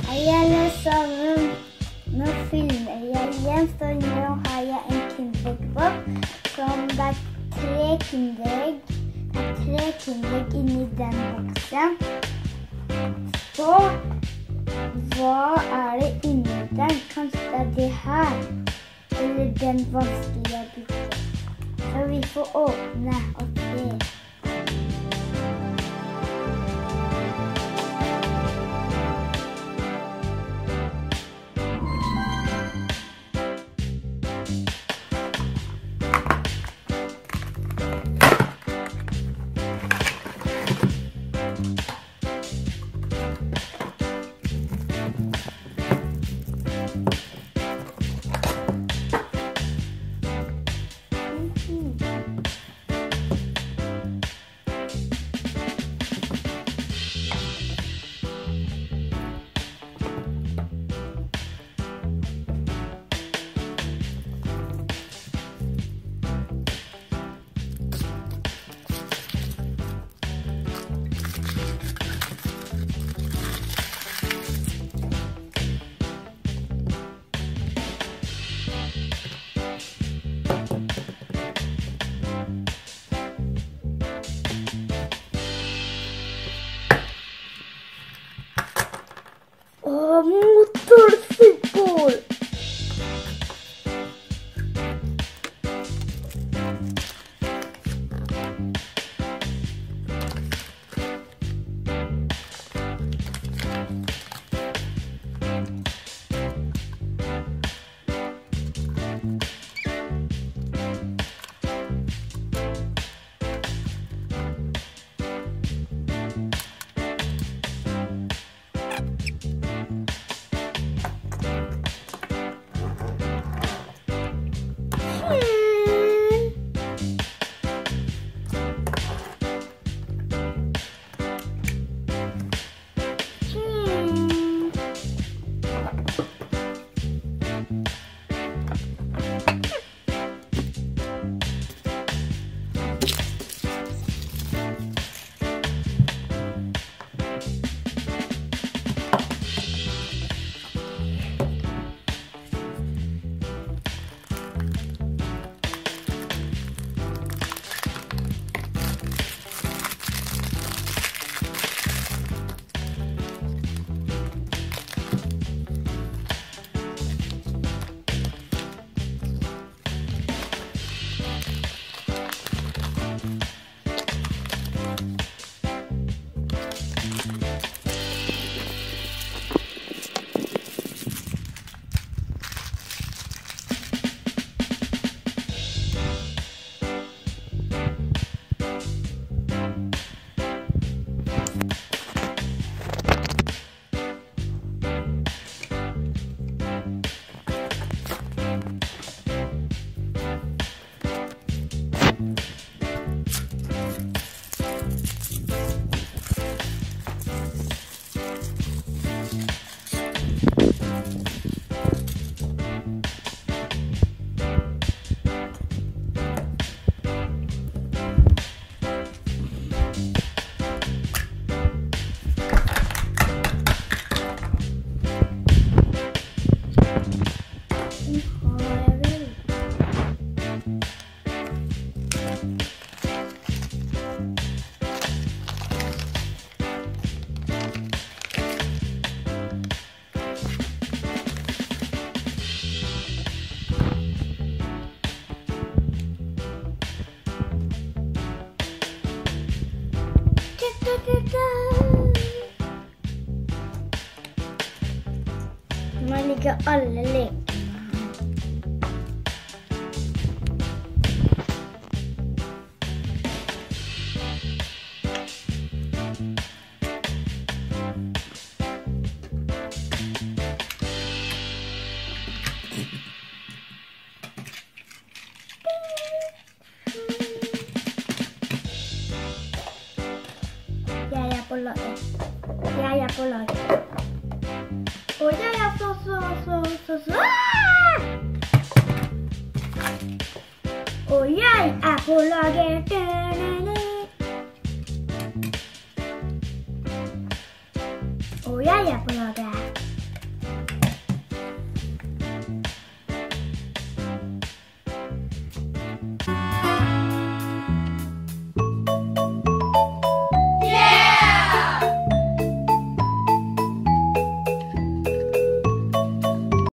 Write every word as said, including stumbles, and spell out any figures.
Hei alle sammen, nå filmer jeg igjen, så nå har jeg en kinderegg som det er tre kinderegg, det er tre kinderegg inni den boksen. Så, hva er det inni den? Kanskje det er det her, eller den vanskelige biten. Så vi får åpne og se. Åh, motorsykkel! Nå ligger alle lekene her. Jeg er på laget. Jeg er på laget. Og jeg er så, så, så, så, så. Og jeg er på laget. Og jeg er på laget.